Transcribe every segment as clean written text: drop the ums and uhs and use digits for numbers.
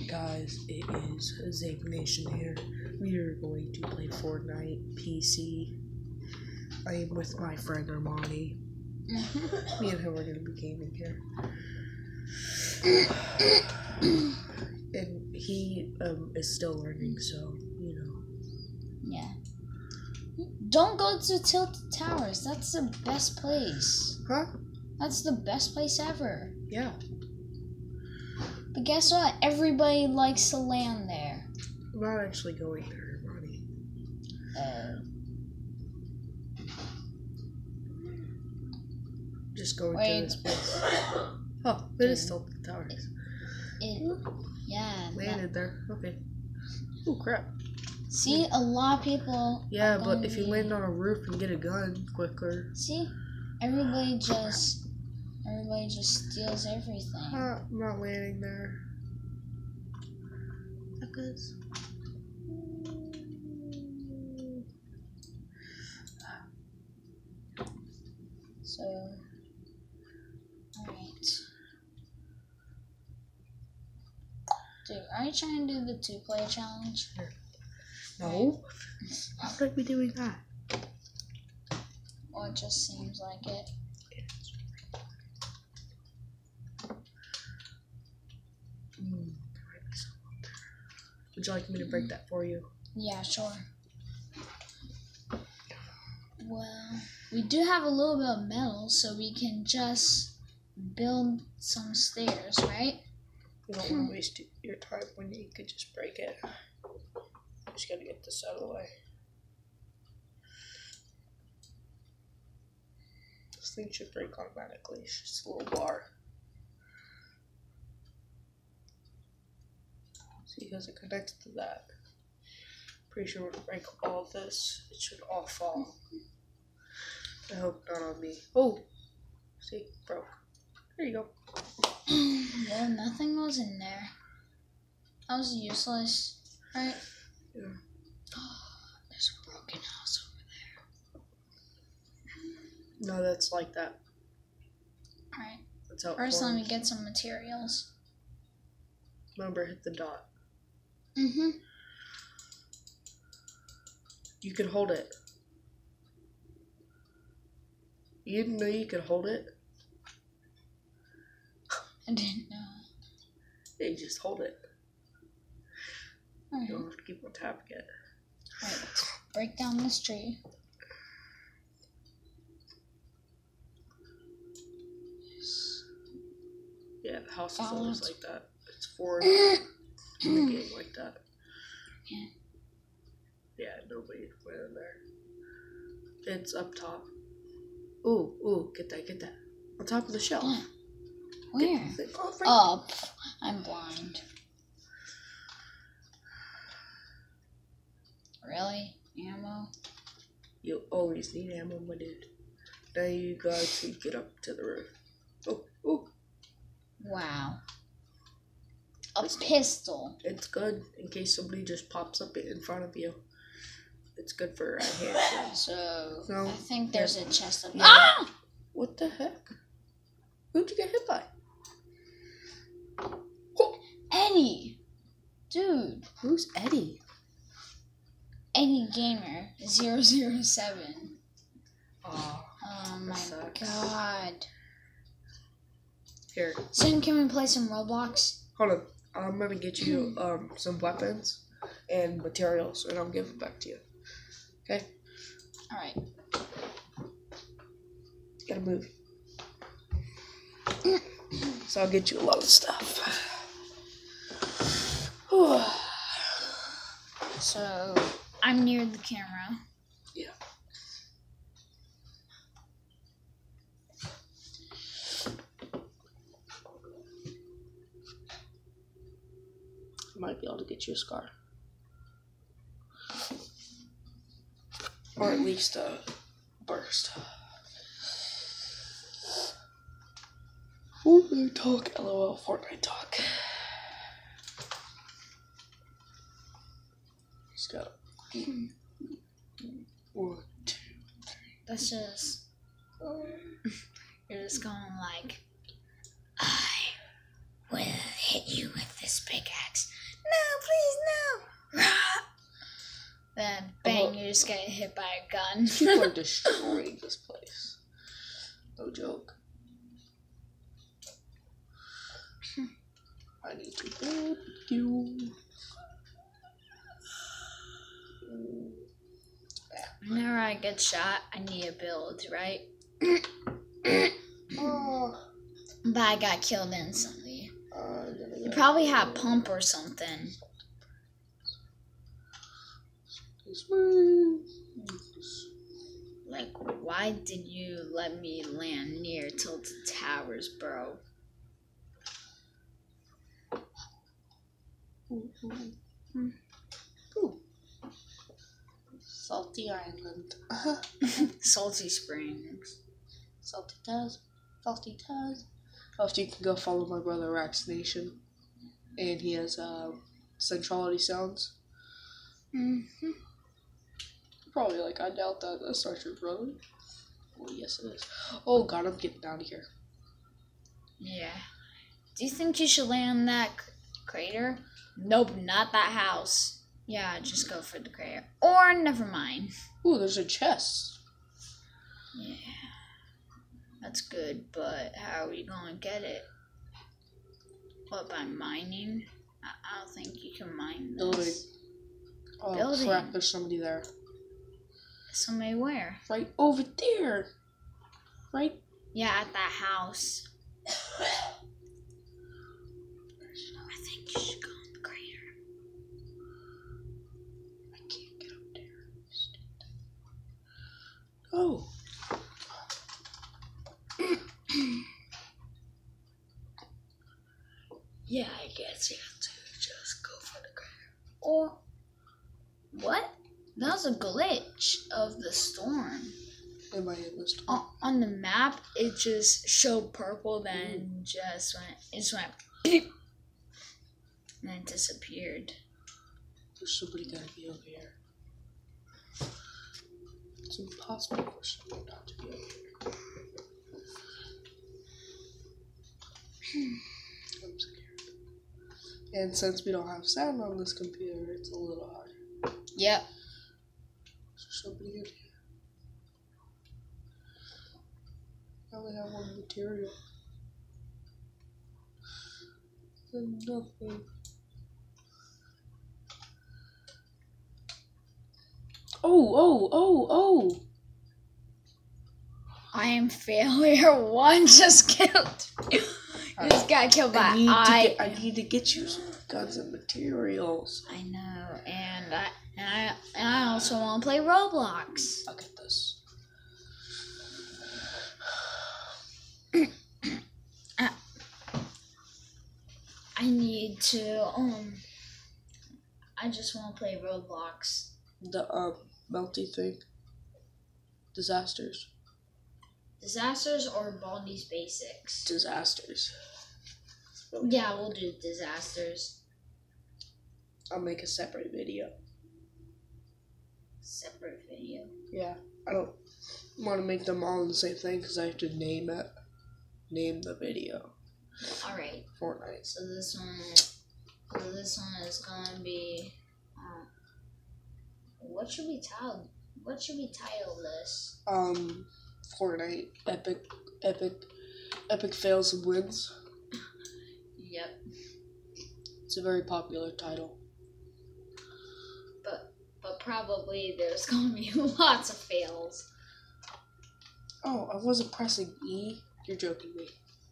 Guys, it is racksnation here. We are going to play Fortnite PC. I am with my friend Armani. Me and him are going to be gaming here. And he is still learning, so, you know. Yeah. Don't go to Tilted Towers. That's the best place. Huh? That's the best place ever. Yeah. But guess what? Everybody likes to land there. I'm not actually going there, Armani. Just going to this place. Oh, it is still the towers. Yeah. Landed there. Okay. Oh, crap. See, a lot of people. Yeah, but if you land on a roof and get a gun quicker. See, everybody just steals everything. I'm not landing there. Suckers. So, alright. Dude, are you trying to do the 2-player challenge? No. How would I be doing that? Well, it just seems like it. Would you like me to break that for you? Yeah, sure. Well, we do have a little bit of metal, so we can just build some stairs, right? You don't want to waste your time when you could just break it. Just gotta get this out of the way. This thing should break automatically. It's just a little bar. See, because it connects to that. Pretty sure when I break all of this, it should all fall. I hope not on me. Oh! See, broke. There you go. Well, nothing was in there. That was useless, right? Yeah. Oh, there's a broken house over there. No, that's like that. Alright. That's how it First, let me forms. get some materials. Remember, hit the dot. Mm-hmm. You can hold it. You didn't know you could hold it? I didn't know. Yeah, you just hold it. Alright. You don't have to keep on tapping it. Alright, let's break down this tree. Yeah, the house is always like that. It's for the game like that. Yeah. Yeah, nobody went in there. It's up top. Ooh, get that. On top of the shelf. Where? Oh, I'm blind. Really? Ammo? You always need ammo, my dude. Now you got to get up to the roof. Oh. Wow. A pistol. It's good in case somebody just pops up in front of you. It's good for a hand. So, No. I think there's a chest up. Yeah. Ah! What the heck? Who'd you get hit by? Eddie! Dude. Who's Eddie? Eddie Gamer 007. Oh my god. Here. Soon, can we play some Roblox? Hold on. I'm gonna get you some weapons and materials, and I'll give it back to you. Okay? Alright. Gotta move. So I'll get you a lot of stuff. So, I'm near the camera. Yeah. I might be able to get you a scar. Or at least a burst. Fortnite talk, LOL, Fortnite talk. He's got 1, 2, 3. That's just... You're just going like, I will hit you with this pickaxe. just get hit by a gun. People are destroying this place. No joke. I need to build you. Whenever I get shot, I need a build, right? But I got killed instantly. You probably have pump or something. Like, why did you let me land near Tilted Towers, bro? Ooh. Salty Island. Salty Springs. Salty Taz. Salty Taz. Also, you can go follow my brother racksnation. And he has centrality sounds. Mm-hmm. Probably like, I doubt that. That's not your brother. Oh, yes, it is. Oh, God, I'm getting out of here. Yeah. Do you think you should land in that crater? Nope, not that house. Yeah, just go for the crater. Or, never mind. Ooh, there's a chest. Yeah. That's good, but how are we gonna get it? What, by mining? I don't think you can mine this. Building. Oh, Building. crap, there's somebody there. Somebody where? Right over there. Right? Yeah, at that house. I think you should go in the crater. I can't get up there. Oh. Yeah, I guess you have to just go for the crater. Or, what? That was a glitch of the storm. Am I in the storm? On the map, it just showed purple, then it went beep, and then it disappeared. There's somebody gotta be over here. It's impossible for somebody not to be over here. I'm scared. And since we don't have sound on this computer, it's a little hard. Yep. There's somebody in here. I only have one material. And nothing. Oh! I am failure one. Just killed. You just got killed by I need to get you some guns and materials. I know, and I also want to play Roblox. I'll get this. I need to I just want to play Roblox. The melty thing. Disasters. Disasters or Baldi's Basics? Disasters. Yeah, we'll do disasters. I'll make a separate video. Separate video? Yeah. I don't want to make them all the same thing because I have to name it. Name the video. Alright. Fortnite. So this one is gonna be what should we title this? Fortnite epic fails and wins. Yep. It's a very popular title. But probably there's gonna be lots of fails. Oh, I wasn't pressing E. You're joking me.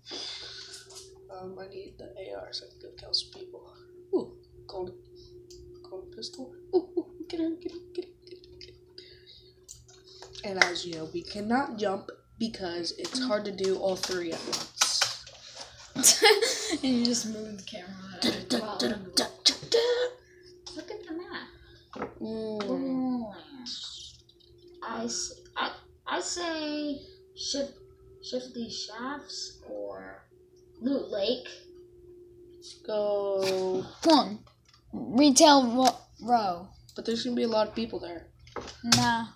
I need the AR so I can go kill some people. Ooh, gold pistol. Ooh, get him. And as you know, we cannot jump because it's hard to do all three at once. And you just move the camera. Look at the map. I say shift these shafts or Loot Lake. Let's go. One. Retail row. But there's gonna be a lot of people there. Nah.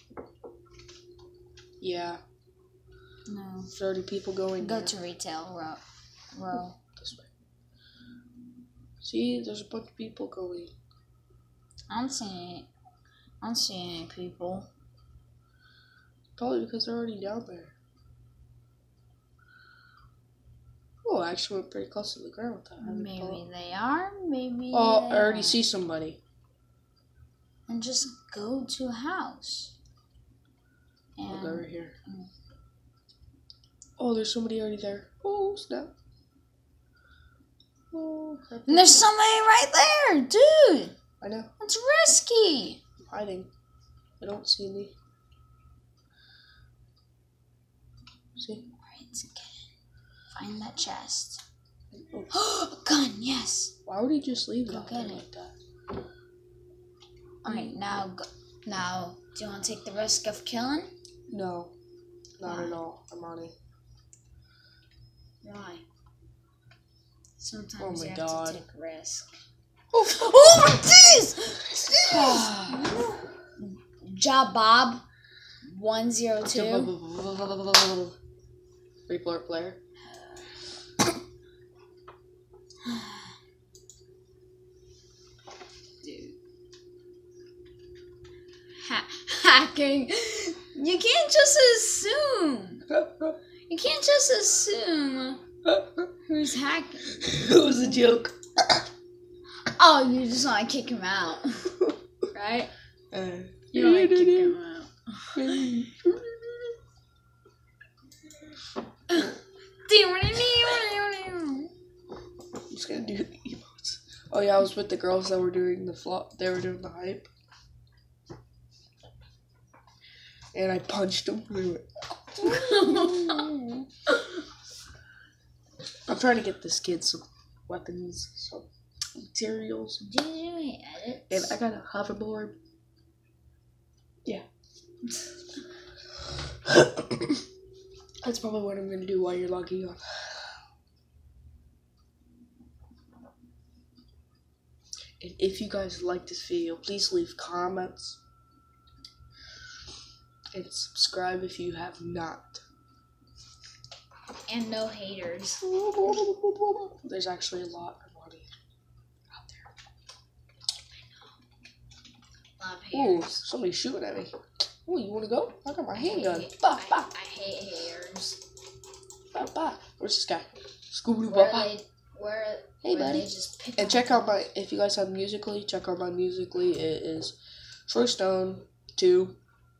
Yeah. No. 30 people going Go there. to retail row. This way. See, there's a bunch of people going. I'm seeing it. I don't see any people. Probably because they're already down there. Oh, I actually went pretty close to the ground. Maybe they are, maybe Oh, they I already aren't. see somebody. And just go to a house. And I'll go right here. Oh, there's somebody already there. Oh, snap. Oh, crap. And there's somebody right there, dude. I know. It's risky. I'm hiding. They don't see me. See? Alright, get in. Find that chest. Oh. A gun, yes. Why would he just leave it Go out get there it. like that? Alright, now go. Now, do you want to take the risk of killing? No. Not Why? at all, Armani. Why? Sometimes Oh my you have God. to take a risk. Oh, jeez! Job Bob 102. Report player. Dude. Hacking. You can't just assume. You can't just assume who's hacking. It was a joke. Oh, you just want to kick him out, right? You want to kick him out. I'm just gonna do emotes. Oh yeah, I was with the girls that were doing the flop. They were doing the hype, and I punched them. I'm trying to get this kid some weapons, some materials. Did you do any edits? And I got a hoverboard. Yeah. That's probably what I'm gonna do while you're logging on. And if you guys like this video, please leave comments. And subscribe if you have not. And no haters. There's actually a lot of money out there. A lot of Ooh, haters. somebody's shooting at me. Ooh, you wanna go? I got my handgun. I hate haters. Where's this guy? Scooby Where Baba. Hey, buddy. They just pick And check out my, if you guys have Musically, check out my Musically. It is Troy Stone 2.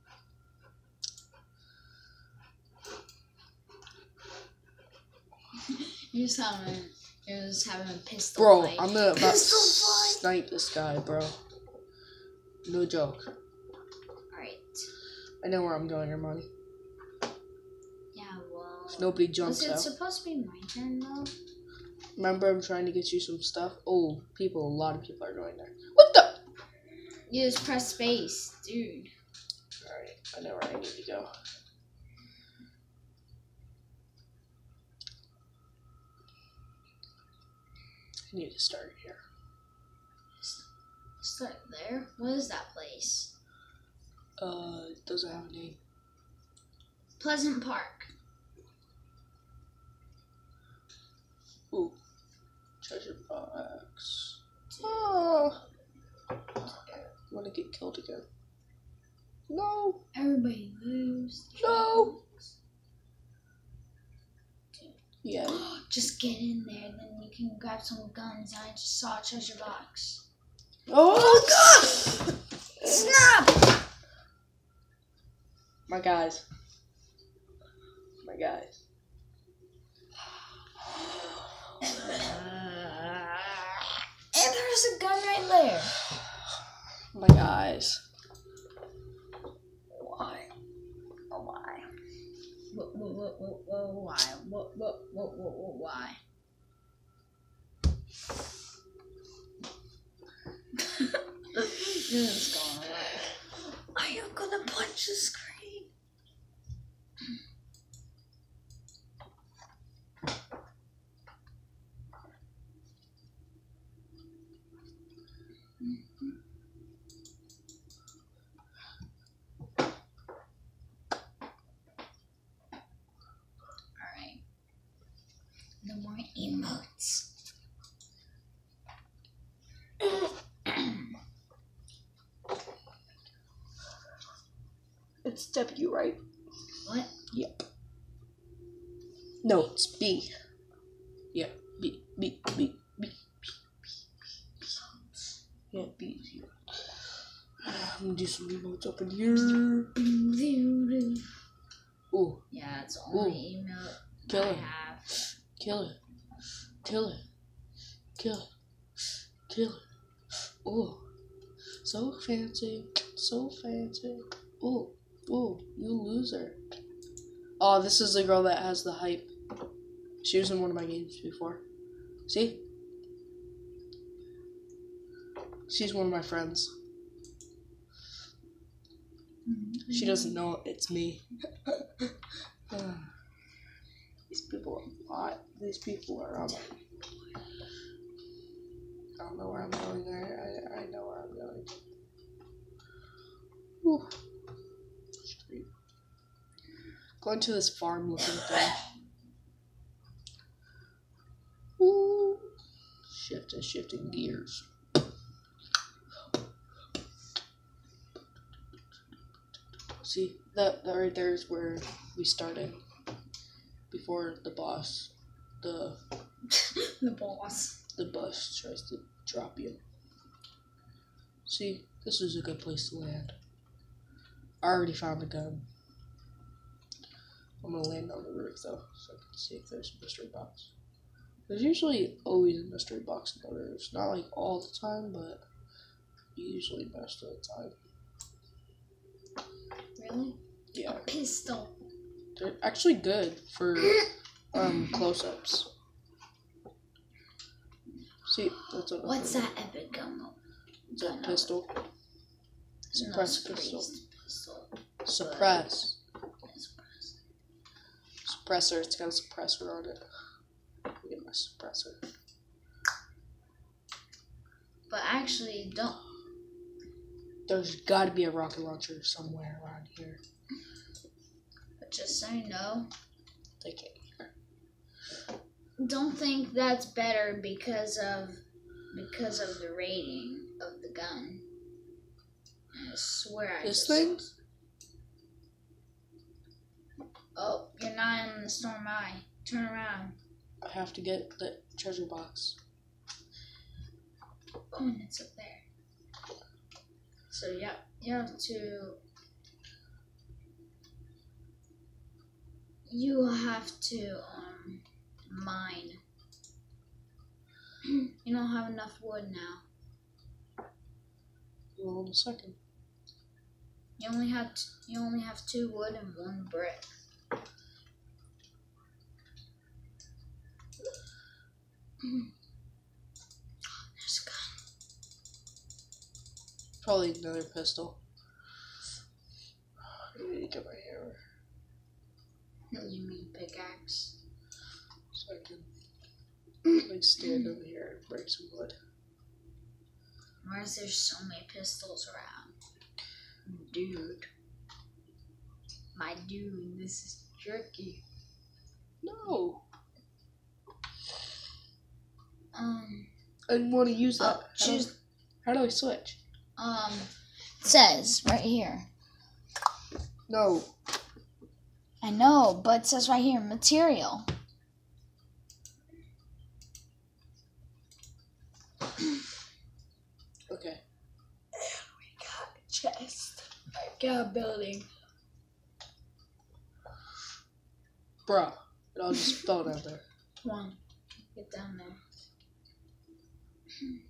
You're just having a pistol Bro, fight. I'm gonna about Pistol fight. snipe this guy, bro. No joke. Alright. I know where I'm going, Armani. Yeah, well. If nobody jumps Was it out. supposed to be my turn though? Remember, I'm trying to get you some stuff. Oh, a lot of people are going there. What the? You just press space, dude. Alright, I know where I need to go. I need to start here. Start there? What is that place? It doesn't have a name. Pleasant Park. Ooh. Treasure box. Oh. I want to get killed again. No. Everybody moves. No. Yeah. Just get in there, then you can grab some guns. I just saw a treasure box. Oh God! Snap! My guys. My guys. And there's a gun right there. My guys. Why? Oh, why? Why? Why? This is going away. Are you gonna punch the screen? Alright. No more emotes. It's W, right? What? Yep. No, it's B. Yeah, B. Yeah, B. I'm gonna do some emotes up in here. Ooh. Yeah, it's the only emote I have. Kill it. Ooh. So fancy. Ooh, you loser. Oh, this is the girl that has the hype. She was in one of my games before. See? She's one of my friends. She doesn't know it's me. These people are hot. These people are on. I don't know where I'm going. I know where I'm going. Ooh. Street. Going to this farm looking thing. Ooh. Shifting gears. See, that right there is where we started. Before the boss, the bus tries to drop you. See, this is a good place to land. I already found a gun. I'm gonna land on the roof though, so I can see if there's a mystery box. There's usually always a mystery box on the roofs. Not like all the time, but usually most of the time. Really? Yeah. A pistol. They're actually good for close-ups. See, that's what. What's that epic gun? Is that pistol? Suppress pistol. Suppress. Suppressor. It's got a suppressor on it. Look at my suppressor. But actually, don't. There's got to be a rocket launcher somewhere around here. But just so you know, they can't hear. Don't think that's better because of the rating of the gun. I swear This thing? Oh, you're not in the storm eye. Turn around. I have to get the treasure box. Oh, and it's up there. So yeah, you have to. Mine. You don't have enough wood now. Well, in a second. You only have 2 wood and 1 brick. There's a gun. Probably another pistol. I need to get my hammer. You mean pickaxe? So I can like stand over here and break some wood. Why is there so many pistols around? Dude. My dude, this is jerky. No. I didn't want to use that. How do I switch? It says right here. No. I know, but it says right here, material. Okay. And we got a chest. I got a building. Bruh. It all just fell down there. Come on. Get down there.